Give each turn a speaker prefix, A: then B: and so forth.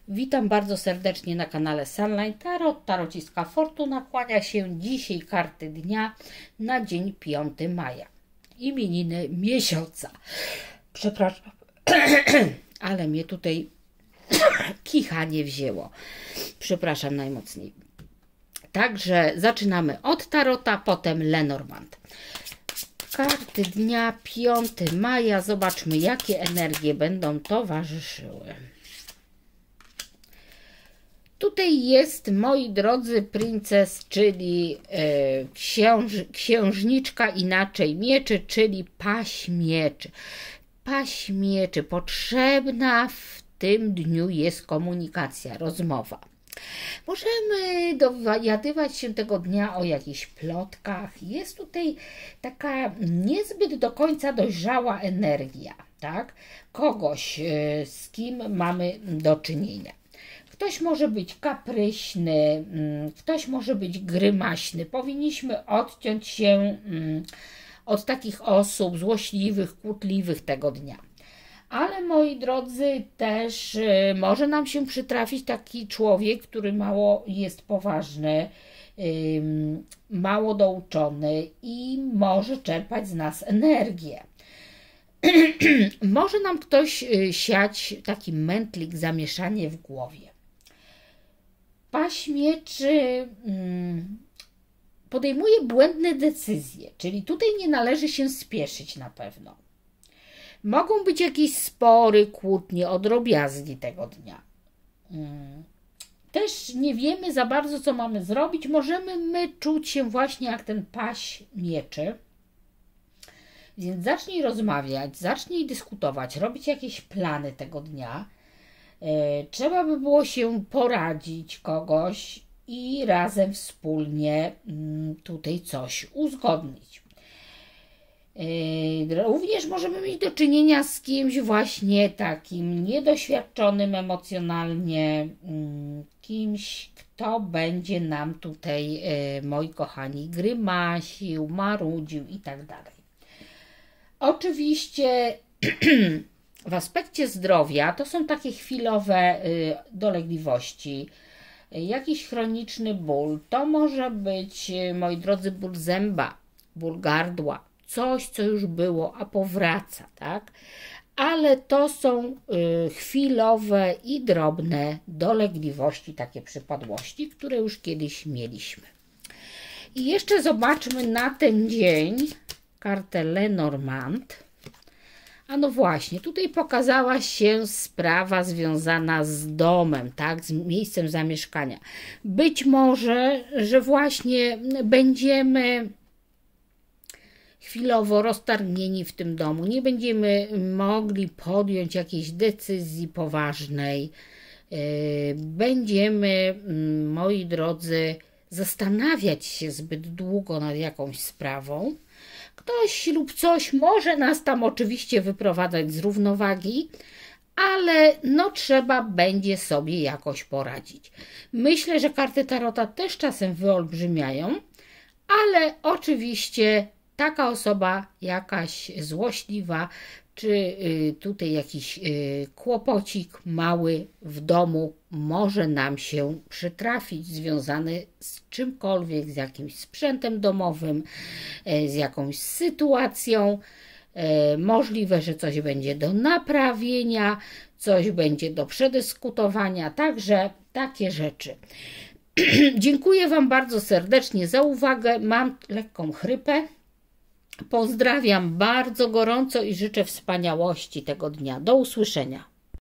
A: Witam bardzo serdecznie na kanale Sunline Tarot. Tarociska Fortuna kłania się dzisiaj karty dnia na dzień 5 maja. Imieniny miesiąca. Przepraszam, ale mnie tutaj kichanie wzięło. Przepraszam najmocniej. Także zaczynamy od Tarota, potem Lenormand. Karty dnia 5 maja. Zobaczmy, jakie energie będą towarzyszyły. Tutaj jest, moi drodzy, princes, czyli księżniczka, inaczej mieczy, czyli paź mieczy. Paź mieczy. Potrzebna w tym dniu jest komunikacja, rozmowa. Możemy dowiadywać się tego dnia o jakichś plotkach. Jest tutaj taka niezbyt do końca dojrzała energia, tak? Kogoś, z kim mamy do czynienia. Ktoś może być kapryśny, ktoś może być grymaśny. Powinniśmy odciąć się od takich osób złośliwych, kłótliwych tego dnia. Ale moi drodzy, też może nam się przytrafić taki człowiek, który mało jest poważny, mało douczony i może czerpać z nas energię. Może nam ktoś siać taki mętlik, zamieszanie w głowie. Paź mieczy podejmuje błędne decyzje, czyli tutaj nie należy się spieszyć na pewno. Mogą być jakieś spory, kłótnie o drobiazgi tego dnia. Też nie wiemy za bardzo, co mamy zrobić. Możemy my czuć się właśnie jak ten paź mieczy. Więc zacznij rozmawiać, zacznij dyskutować, robić jakieś plany tego dnia. Trzeba by było się poradzić kogoś i razem wspólnie tutaj coś uzgodnić. Również możemy mieć do czynienia z kimś właśnie takim niedoświadczonym emocjonalnie, kimś, kto będzie nam tutaj, moi kochani, grymasił, marudził i tak dalej. Oczywiście w aspekcie zdrowia to są takie chwilowe dolegliwości, jakiś chroniczny ból, to może być, moi drodzy, ból zęba, ból gardła, coś, co już było, a powraca, tak? Ale to są chwilowe i drobne dolegliwości, takie przypadłości, które już kiedyś mieliśmy. I jeszcze zobaczmy na ten dzień kartę Lenormand. A no właśnie, tutaj pokazała się sprawa związana z domem, tak, z miejscem zamieszkania. Być może, że właśnie będziemy chwilowo roztargnieni w tym domu, nie będziemy mogli podjąć jakiejś decyzji poważnej, będziemy, moi drodzy, zastanawiać się zbyt długo nad jakąś sprawą. Ktoś lub coś może nas tam oczywiście wyprowadzać z równowagi, ale no trzeba będzie sobie jakoś poradzić. Myślę, że karty Tarota też czasem wyolbrzymiają, ale oczywiście taka osoba jakaś złośliwa, czy tutaj jakiś kłopocik mały w domu może nam się przytrafić, związany z czymkolwiek, z jakimś sprzętem domowym, z jakąś sytuacją. Możliwe, że coś będzie do naprawienia, coś będzie do przedyskutowania, także takie rzeczy. Dziękuję Wam bardzo serdecznie za uwagę. Mam lekką chrypę. Pozdrawiam bardzo gorąco i życzę wspaniałości tego dnia. Do usłyszenia.